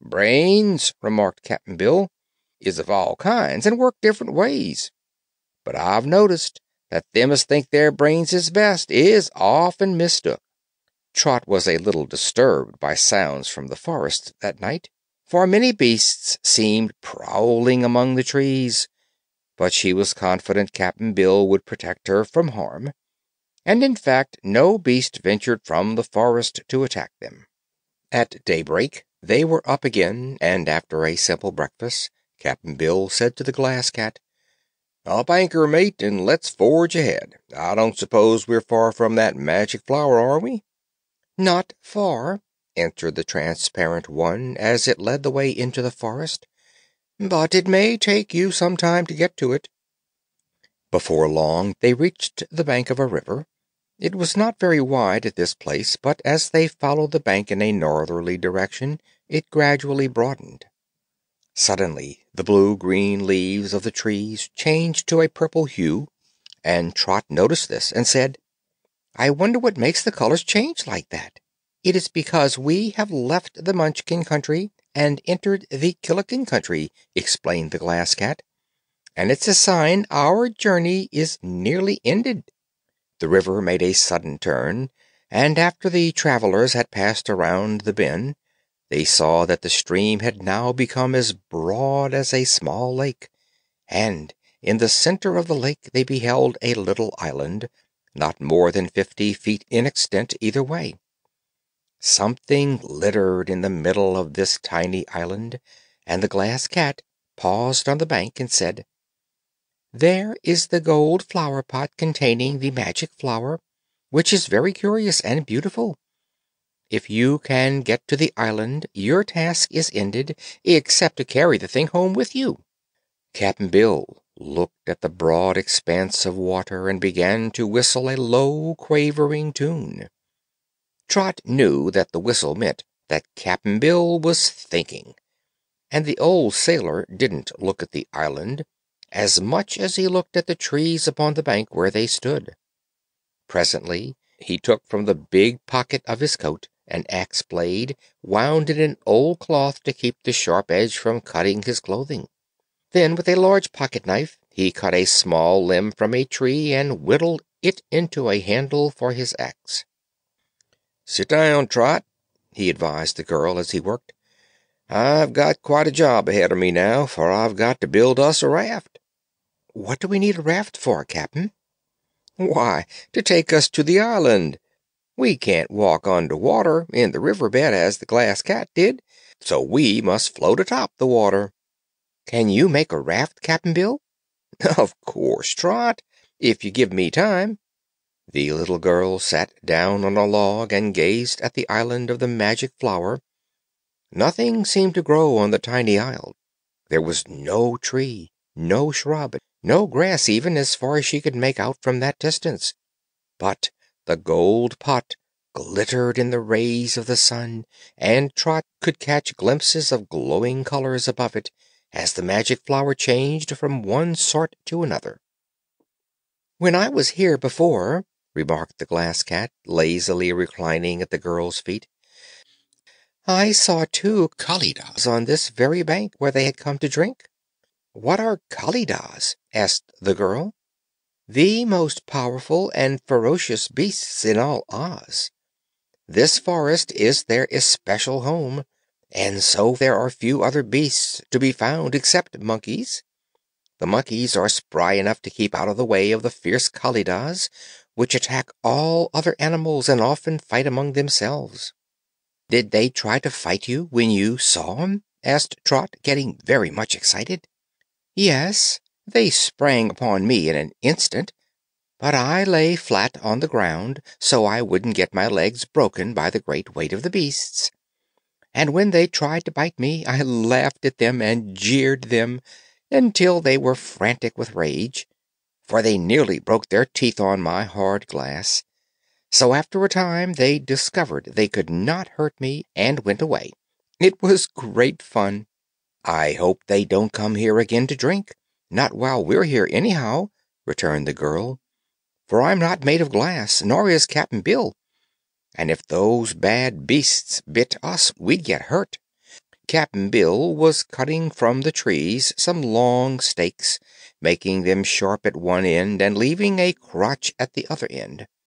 "Brains," remarked Cap'n Bill, "is of all kinds and work different ways. But I've noticed that them as think their brains is best is often mistook." Trot was a little disturbed by sounds from the forest that night, for many beasts seemed prowling among the trees, but she was confident Cap'n Bill would protect her from harm, and in fact no beast ventured from the forest to attack them. At daybreak they were up again, and after a simple breakfast Cap'n Bill said to the Glass Cat, "Up anchor, mate, and let's forge ahead. I don't suppose we're far from that magic flower, are we?" "Not far," answered the transparent one as it led the way into the forest, "but it may take you some time to get to it." Before long they reached the bank of a river. It was not very wide at this place, but as they followed the bank in a northerly direction it gradually broadened. Suddenly the blue-green leaves of the trees changed to a purple hue, and Trot noticed this and said, "I wonder what makes the colors change like that." "It is because we have left the Munchkin country and entered the Killikin country," explained the Glass Cat, "and it's a sign our journey is nearly ended." The river made a sudden turn, and after the travelers had passed around the bend, they saw that the stream had now become as broad as a small lake, and in the center of the lake they beheld a little island, not more than 50 feet in extent either way. Something glittered in the middle of this tiny island, and the Glass Cat paused on the bank and said, "There is the gold flower pot containing the magic flower, which is very curious and beautiful. If you can get to the island, your task is ended, except to carry the thing home with you." Cap'n Bill looked at the broad expanse of water and began to whistle a low, quavering tune. Trot knew that the whistle meant that Cap'n Bill was thinking, and the old sailor didn't look at the island as much as he looked at the trees upon the bank where they stood. Presently he took from the big pocket of his coat an axe blade wound in an old cloth to keep the sharp edge from cutting his clothing. Then, with a large pocket knife, he cut a small limb from a tree and whittled it into a handle for his axe. "Sit down, Trot," he advised the girl as he worked. "I've got quite a job ahead of me now, for I've got to build us a raft." "What do we need a raft for, Cap'n?" "Why, to take us to the island. We can't walk under water in the river bed as the Glass Cat did, so we must float atop the water." "Can you make a raft, Cap'n Bill?" "Of course, Trot, if you give me time." The little girl sat down on a log and gazed at the island of the magic flower. Nothing seemed to grow on the tiny isle. There was no tree, no shrub, no grass even, as far as she could make out from that distance. But the gold pot glittered in the rays of the sun, and Trot could catch glimpses of glowing colors above it as the magic flower changed from one sort to another. "When I was here before," remarked the Glass Cat, lazily reclining at the girl's feet, "I saw 2 Kalidahs on this very bank where they had come to drink." "What are Kalidahs?" asked the girl. "The most powerful and ferocious beasts in all Oz. This forest is their especial home, and so there are few other beasts to be found except monkeys. The monkeys are spry enough to keep out of the way of the fierce Kalidahs, which attack all other animals and often fight among themselves." "Did they try to fight you when you saw 'em?" asked Trot, getting very much excited. "Yes, they sprang upon me in an instant, but I lay flat on the ground so I wouldn't get my legs broken by the great weight of the beasts. And when they tried to bite me, I laughed at them and jeered them until they were frantic with rage, for they nearly broke their teeth on my hard glass. So after a time they discovered they could not hurt me and went away. It was great fun. I hope they don't come here again to drink. Not while we're here, anyhow," returned the girl, "for I'm not made of glass, nor is Cap'n Bill, and if those bad beasts bit us we'd get hurt." Cap'n Bill was cutting from the trees some long stakes, making them sharp at one end and leaving a crotch at the other end.